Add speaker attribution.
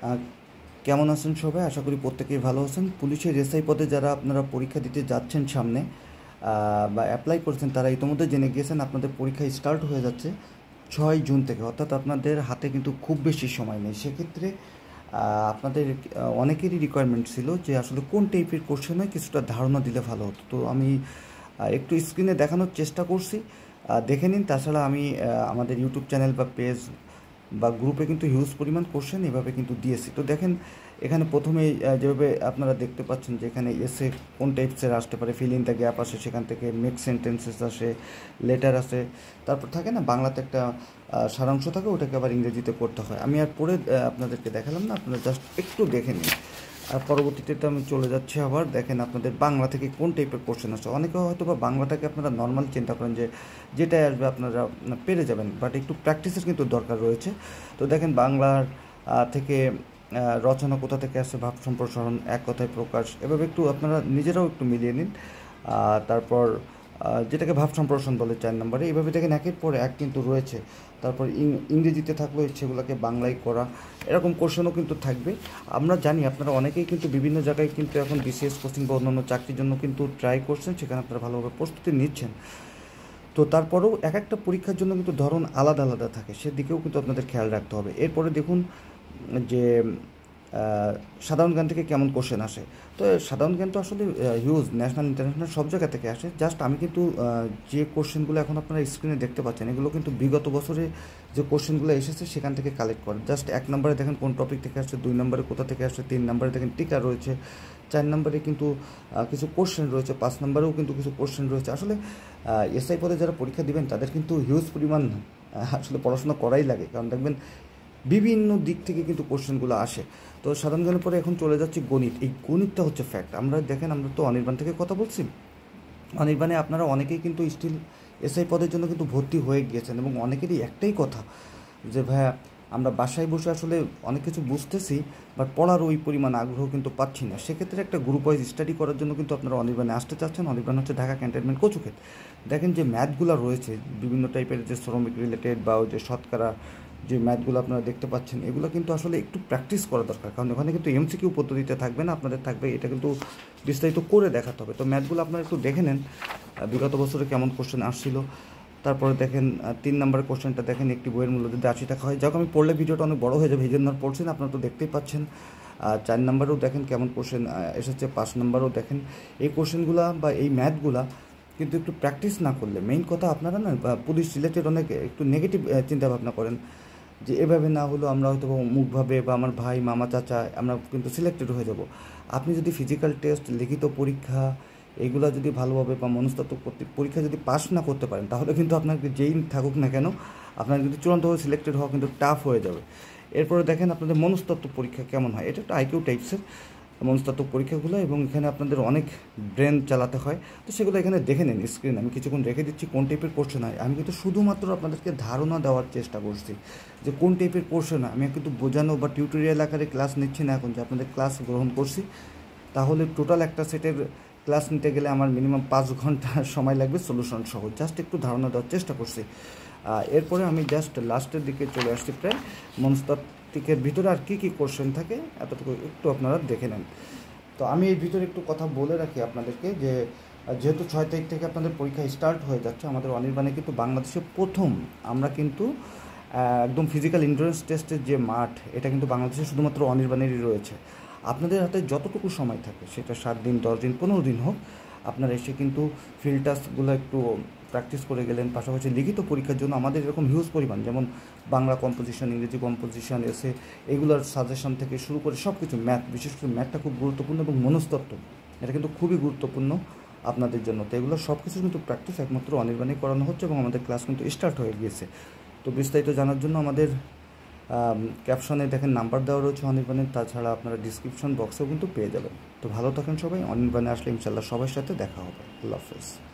Speaker 1: আহ, কেমন আছেন সবাই? আশা করি প্রত্যেকেই ভালো আছেন। পুলিশের এসআই পদে যারা আপনারা পরীক্ষা দিতে যাচ্ছেন সামনে বা অ্যাপ্লাই করছেন, তারা ইতিমধ্যে জেনে গিয়েছেন আপনাদের পরীক্ষা স্টার্ট হয়ে যাচ্ছে 6 জুন থেকে। অর্থাৎ আপনাদের হাতে কিন্তু খুব বেশি সময় নেই। সেক্ষেত্রে আপনাদের অনেকেরই রিকোয়ারমেন্ট ছিল যে আসলে কোন টাইপের কোশ্চেন হয়, কিছুটা ধারণা দিলে ভালো হতো। তো আমি একটু স্ক্রিনে দেখানোর চেষ্টা করছি, দেখে নিন। তাছাড়া আমি আমাদের ইউটিউব চ্যানেল বা পেজ বা গ্রুপে কিন্তু হিউজ পরিমাণ কোশ্চেন এভাবে কিন্তু দিয়েছি। তো দেখেন, এখানে প্রথমেই যেভাবে আপনারা দেখতে পাচ্ছেন যে এখানে এসে কোন টাইপসের আসতে পারে, ফিল ইন দ্য গ্যাপ আসে, সেখান থেকে মেক সেন্টেন্সেস আসে, লেটার আসে, তারপর থাকে না বাংলাতে একটা সারাংশ থাকে, ওটাকে আবার ইংরেজিতে করতে হয়। আমি আর পরে আপনাদেরকে দেখালাম না, আপনারা জাস্ট একটু দেখে নিন। আর পরবর্তীতে তো আমি চলে যাচ্ছি আবার। দেখেন আপনাদের বাংলা থেকে কোন টাইপের কোশ্চেন আসে। অনেকে হয়তো বা বাংলাটাকে আপনারা নর্মাল চিন্তা করেন যে যেটাই আসবে আপনারা পেরে যাবেন, বাট একটু প্র্যাকটিসের কিন্তু দরকার রয়েছে। তো দেখেন বাংলার থেকে রচনা কোথা থেকে আসে, ভাব সম্প্রসারণ, এক কথায় প্রকাশ, এভাবে একটু আপনারা নিজেরাও একটু মিলিয়ে নিন। তারপর যেটাকে ভাব সম্প্রসারণ বলে 4 নম্বরে, এইভাবে দেখেন একের পর এক কিন্তু রয়েছে। তারপর ইংরেজিতে থাকলো, সেগুলোকে বাংলায় করা, এরকম কোশ্চেনও কিন্তু থাকবে। আমরা জানি আপনারা অনেকেই কিন্তু বিভিন্ন জায়গায় কিন্তু এখন বিসিএস কোচিং বা অন্যান্য চাকরির জন্য কিন্তু ট্রাই করছেন, সেখানে আপনারা ভালোভাবে প্রস্তুতি নিচ্ছেন। তো তারপরেও এক একটা পরীক্ষার জন্য কিন্তু ধরন আলাদা আলাদা থাকে, সেদিকেও কিন্তু আপনাদের খেয়াল রাখতে হবে। এরপরে দেখুন যে সাধারণ জ্ঞান থেকে কেমন কোশ্চেন আসে। তো সাধারণ জ্ঞান তো আসলে হিউজ, ন্যাশনাল ইন্টারন্যাশনাল সব জায়গা থেকে আসে। জাস্ট আমি কিন্তু যে কোশ্চেনগুলো এখন আপনারা স্ক্রিনে দেখতে পাচ্ছেন, এগুলো কিন্তু বিগত বছরে যে কোশ্চেনগুলো এসেছে সেখান থেকে কালেক্ট করে। জাস্ট 1 নম্বরে দেখেন কোন টপিক থেকে আসছে, 2 নম্বরে কোথা থেকে আসছে, 3 নম্বরে দেখেন টিকা রয়েছে, 4 নম্বরে কিন্তু কিছু কোশ্চেন রয়েছে, 5 নম্বরেও কিন্তু কিছু কোশ্চেন রয়েছে। আসলে এসআই পদে যারা পরীক্ষা দিবেন তাদের কিন্তু হিউজ পরিমাণ আসলে পড়াশোনা করাই লাগে, কারণ দেখবেন বিভিন্ন দিক থেকে কিন্তু কোশ্চেনগুলো আসে। তো সাধারণ জ্ঞানের পরে এখন চলে যাচ্ছি গণিত। এই গণিতটা হচ্ছে ফ্যাক্ট। আমরা দেখেন, আমরা তো অনির্বাণ থেকে কথা বলছি। অনির্বাণে আপনারা অনেকেই কিন্তু স্টিল এসআই পদের জন্য কিন্তু ভর্তি হয়ে গিয়েছেন, এবং অনেকেরই একটাই কথা যে ভাইয়া আমরা বাসায় বসে আসলে অনেক কিছু বুঝতেছি, বাট পড়ার ওই পরিমাণ আগ্রহ কিন্তু পাচ্ছি না। সেক্ষেত্রে একটা গ্রুপ ওয়াইজ স্টাডি করার জন্য কিন্তু আপনারা অনির্বাণে আসতে চাচ্ছেন। অনির্বাণ হচ্ছে ঢাকা ক্যান্টনমেন্ট কচুক্ষেত। দেখেন যে ম্যাথগুলো রয়েছে বিভিন্ন টাইপের, যে শ্রমিক রিলেটেড বা ওই যে শতকরা যে ম্যাথগুলো আপনারা দেখতে পাচ্ছেন, এগুলো কিন্তু আসলে একটু প্র্যাকটিস করা দরকার, কারণ ওখানে কিন্তু এমসিকিউ পদ্ধতিতে থাকবে না, আপনাদের থাকবে এটা কিন্তু বিস্তারিত করে দেখাতে হবে। তো ম্যাথগুলো আপনারা একটু দেখে নেন বিগত বছরে কেমন কোশ্চেন আসছিল। তারপরে দেখেন 3 নম্বরের কোশ্চেনটা দেখেন, একটি বইয়ের মূল্য যদি 80 টাকা হয়। যাক, আমি পড়লে ভিডিওটা অনেক বড় হয়ে যাবে, এই জন্য আর পড়ছেন, আপনারা তো দেখতেই পাচ্ছেন। 4 নম্বরেও দেখেন কেমন কোশ্চেন এসেছে, 5 নম্বরেও দেখেন। এই কোশ্চেনগুলা বা এই ম্যাথগুলা কিন্তু একটু প্র্যাকটিস না করলে, মেইন কথা আপনারা না পুলিশ রিলেটেড অনেক একটু নেগেটিভ চিন্তাভাবনা করেন যে এভাবে না হলেও আমরা হয়তো মুখভাবে বা আমার ভাই মামা চাচা আমরা কিন্তু সিলেক্টেড হয়ে যাব। আপনি যদি ফিজিক্যাল টেস্ট, লিখিত পরীক্ষা, এইগুলো যদি ভালোভাবে বা মনস্তাত্ত্বিক পরীক্ষা যদি পাস না করতে পারেন, তাহলে কিন্তু আপনাকে যেই থাকুক না কেন, আপনার কিন্তু চূড়ান্তভাবে সিলেক্টেড হওয়া কিন্তু টাফ হয়ে যাবে। এরপরে দেখেন আপনাদের মনস্তাত্ত্বিক পরীক্ষা কেমন হয়। এটা একটা আইকিউ টাইপসের মনস্তাত্ত্বিক পরীক্ষাগুলো, এবং এখানে আপনাদের অনেক ব্রেন চালাতে হয়। তো সেগুলো এখানে দেখে নিন স্ক্রিন, আমি কিছুক্ষণ রেখে দিচ্ছি কোন টাইপের কোশ্চেন হয়। আমি কিন্তু শুধুমাত্র আপনাদেরকে ধারণা দেওয়ার চেষ্টা করছি যে কোন টাইপের কোশ্চেন হয়। আমি কিন্তু বোঝানো বা টিউটোরিয়াল আকারে ক্লাস নিচ্ছি না এখন, যে আপনাদের ক্লাস গ্রহণ করছি। তাহলে টোটাল একটা সেটের ক্লাস নিতে গেলে আমার মিনিমাম 5 ঘন্টা সময় লাগবে সলিউশন সহ। জাস্ট একটু ধারণা দেওয়ার চেষ্টা করছি। এরপরে আমি জাস্ট লাস্টের দিকে চলে আসছি প্রায়। মনস্তাত্ত্বিকের ভিতরে আর কী কী কোশ্চেন থাকে এতটুকু একটু আপনারা দেখে নেন। তো আমি এই ভিতরে একটু কথা বলে রাখি আপনাদেরকে, যে যেহেতু 6 তারিখ থেকে আপনাদের পরীক্ষা স্টার্ট হয়ে যাচ্ছে, আমাদের অনির্বাণে কিন্তু বাংলাদেশে প্রথম আমরা কিন্তু একদম ফিজিক্যাল এন্ডুরেন্স টেস্টের যে মাঠ, এটা কিন্তু বাংলাদেশে শুধুমাত্র অনির্বাণেরই রয়েছে। আপনাদের হাতে যতটুকু সময় থাকে, সেটা 7 দিন, 10 দিন, 15 দিন হোক, আপনারা এসে কিন্তু ফিল্ড টাস্কগুলো একটু প্র্যাকটিস করে গেলেন। পাশাপাশি লিখিত পরীক্ষার জন্য আমাদের এরকম হিউজ পরিমাণ, যেমন বাংলা কম্পোজিশন, ইংরেজি কম্পোজিশন, এসে এগুলোর সাজেশন থেকে শুরু করে সব কিছু, ম্যাথ, বিশেষ করে ম্যাথটা খুব গুরুত্বপূর্ণ, এবং মনস্তত্ত্ব এটা কিন্তু খুবই গুরুত্বপূর্ণ আপনাদের জন্য। তো এগুলো সব কিছু কিন্তু প্র্যাকটিস একমাত্র অনির্বাণে করানো হচ্ছে, এবং আমাদের ক্লাস কিন্তু স্টার্ট হয়ে গিয়েছে। তো বিস্তারিত জানার জন্য আমাদের ক্যাপশনে দেখেন নাম্বার দেওয়া রয়েছে অনির্বাণের, তাছাড়া আপনারা ডিসক্রিপশন বক্সেও কিন্তু পেয়ে যাবেন। তো ভালো থাকেন সবাই। অনির্বাণে আসলে ইনশাল্লাহ সবার সাথে দেখা হবে। আল্লাহ হাফেজ।